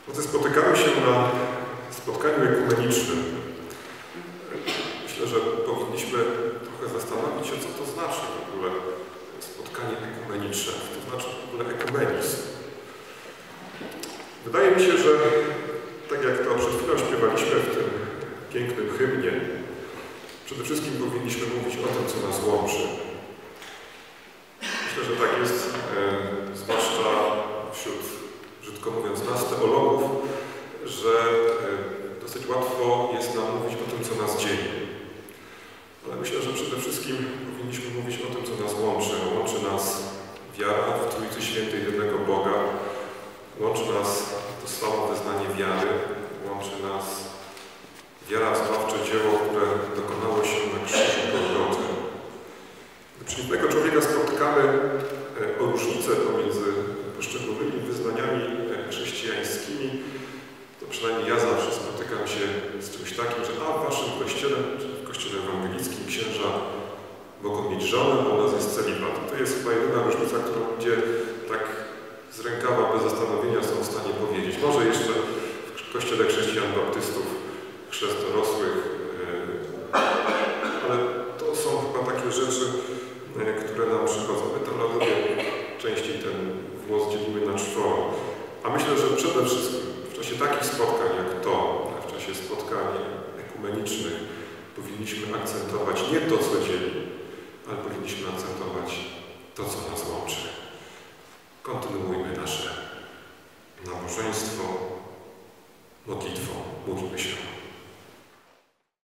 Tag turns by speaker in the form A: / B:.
A: Drodzy, spotykamy się na spotkaniu ekumenicznym. Myślę, że powinniśmy trochę zastanowić się, co to znaczy w ogóle spotkanie ekumeniczne, co to znaczy w ogóle ekumenizm. Wydaje mi się, że tak jak to przed chwilą śpiewaliśmy w tym pięknym hymnie, przede wszystkim powinniśmy mówić o tym, co nas łączy. Myślę, że tak jest, zwłaszcza wśród, brzydko mówiąc, nas teologów, że dosyć łatwo jest nam mówić o tym, co nas dzieli. Ale myślę, że przede wszystkim powinniśmy mówić o tym, co nas łączy. Łączy nas wiara w Trójcy Świętej jednego Boga, łączy nas to samo wyznanie wiary, łączy nas wiara w zbawcze dzieło, które dokonało się na krzyżu Golgoty. Gdy przeciwnego człowieka spotykamy o różnicę pomiędzy poszczególnymi wyznaniami chrześcijańskimi, to przynajmniej ja zawsze spotykam się z czymś takim, że w waszym kościele, czy w kościele ewangelickim księża mogą mieć żonę, a u nas jest celibat. To jest chyba jedyna różnica, którą ludzie tak z rękawa bez zastanowienia są w stanie powiedzieć. Może jeszcze w kościele chrześcijan baptystów chrzest dorosłych, ale to są chyba takie rzeczy, które nam przychodzą. My teologowie częściej ten włos dzielimy na czworo. A myślę, że przede wszystkim w czasie takich spotkań jak to, w czasie spotkań ekumenicznych powinniśmy akcentować nie to, co dzieli, ale powinniśmy akcentować to, co nas łączy. Kontynuujmy nasze nabożeństwo modlitwą. Módlmy się.